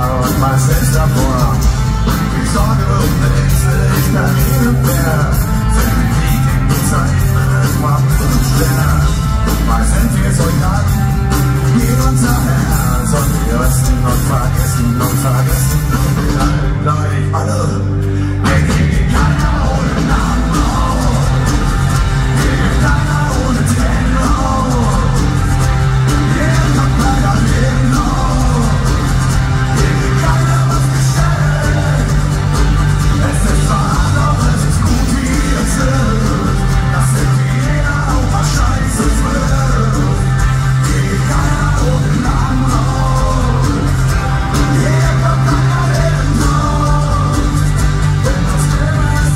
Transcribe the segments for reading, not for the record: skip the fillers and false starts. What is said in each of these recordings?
und meistens davor. Ich sorge um nichts, will ich gar nicht mehr. Für den Krieg in die Zeiten, es war und schwer. Mal sind wir Soldaten, wie unser Herr. Sollen wir rüsten und vergessen und vergessen. Und wir alle, wir kriegen keiner ohne Namen auf. Wir geben keiner ohne Tränen auf. Jeder kann leider leben auf. Wir geben keiner was gestellt. Es ist wahr, doch es ist gut, wie es ist. Das sind wie jeder auch mal Scheiße wird. Wir geben keiner ohne Namen auf. Jeder kann leider leben auf. Denn das Leben ist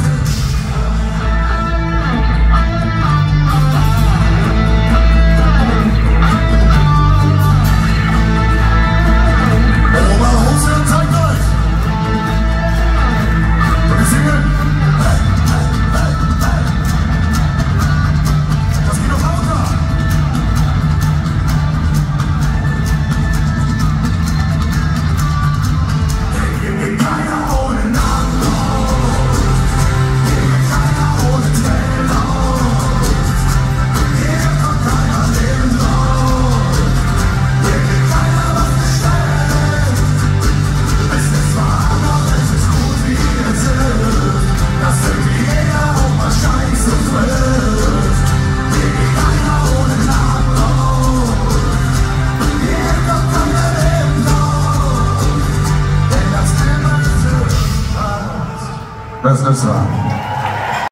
Oberhose und Zeitgleich. Und wir singen. Das geht noch lauter. Hier geht keiner ohne Namen auf. Hier geht keiner ohne Tränen auf. Hier kommt keiner lebend raus. Hier geht keiner was gestellt. Es ist wahr, doch es ist gut, wie es ist. Dass irgendwie jeder auch mal Scheiße frisst. Hier geht keiner ohne Namen auf. Hier kommt keiner lebend raus. Denn das Leben ist was. Das ist wahr.